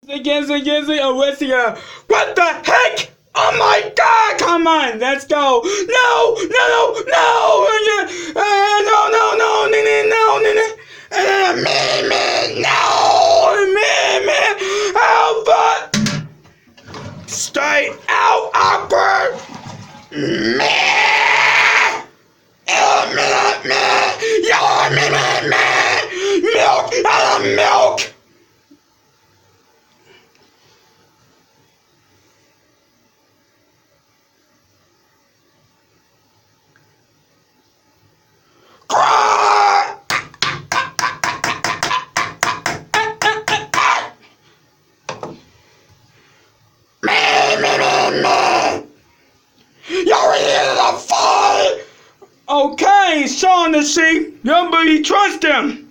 Alicia. What the heck? Oh my God! Come on, let's go. No, no, no, no, no, no, help! Stay out, awkward. Milk, milk. You're in the fight! Okay, Shaughnessy, nobody trust him.